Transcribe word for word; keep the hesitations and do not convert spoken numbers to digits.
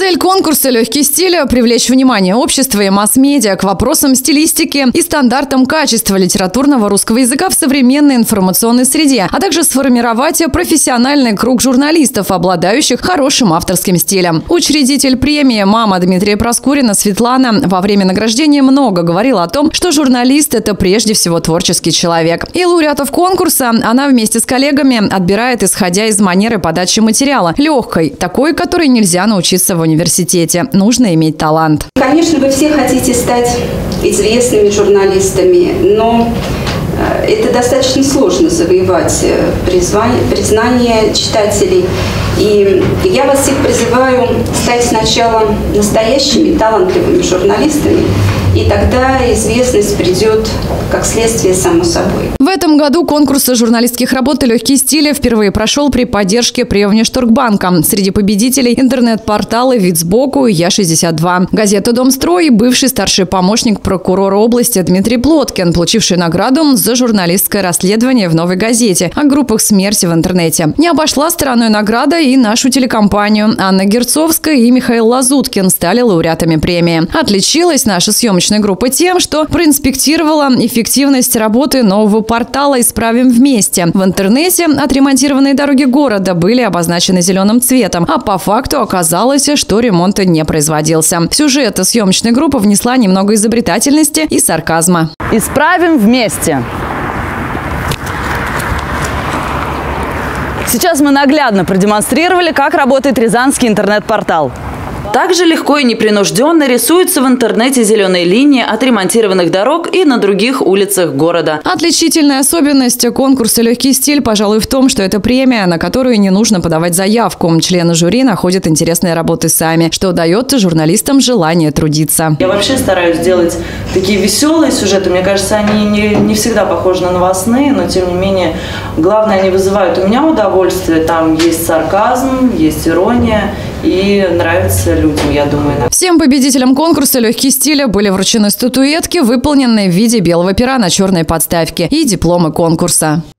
Цель конкурса «Легкий стиль» – привлечь внимание общества и масс-медиа к вопросам стилистики и стандартам качества литературного русского языка в современной информационной среде, а также сформировать профессиональный круг журналистов, обладающих хорошим авторским стилем. Учредитель премии, мама Дмитрия Проскурина Светлана, во время награждения много говорила о том, что журналист – это прежде всего творческий человек. И лауреатов конкурса она вместе с коллегами отбирает, исходя из манеры подачи материала – легкой, такой, которой нельзя научиться в университете. Нужно иметь талант. Конечно, вы все хотите стать известными журналистами, но это достаточно сложно завоевать признание читателей. И я вас всех призываю стать сначала настоящими талантливыми журналистами, и тогда известность придет как следствие само собой. В этом году конкурс журналистских работ «Легкий стиль» впервые прошел при поддержке Привнешторгбанка. Среди победителей интернет-порталы «Вицбоку» и Я шестьдесят два. Газета «Домстрой» и бывший старший помощник прокурора области Дмитрий Плоткин, получивший награду за журналистское расследование в «Новой газете» о группах смерти в интернете. Не обошла стороной награда и нашу телекомпанию. Анна Герцовская и Михаил Лазуткин стали лауреатами премии. Отличилась наша съемочная группа тем, что проинспектировала эффективность работы нового портала «Исправим вместе». В интернете отремонтированные дороги города были обозначены зеленым цветом, а по факту оказалось, что ремонт не производился. В сюжет съемочная группа внесла немного изобретательности и сарказма. «Исправим вместе». Сейчас мы наглядно продемонстрировали, как работает рязанский интернет-портал. Также легко и непринужденно рисуются в интернете зеленые линии отремонтированных дорог и на других улицах города. Отличительная особенность конкурса «Легкий стиль», пожалуй, в том, что это премия, на которую не нужно подавать заявку. Члены жюри находят интересные работы сами, что дает журналистам желание трудиться. Я вообще стараюсь делать такие веселые сюжеты. Мне кажется, они не, не всегда похожи на новостные, но тем не менее, главное, они вызывают у меня удовольствие. Там есть сарказм, есть ирония и нравится людям, я думаю. Всем победителям конкурса «Легкий стиль» были вручены статуэтки, выполненные в виде белого пера на черной подставке, и дипломы конкурса.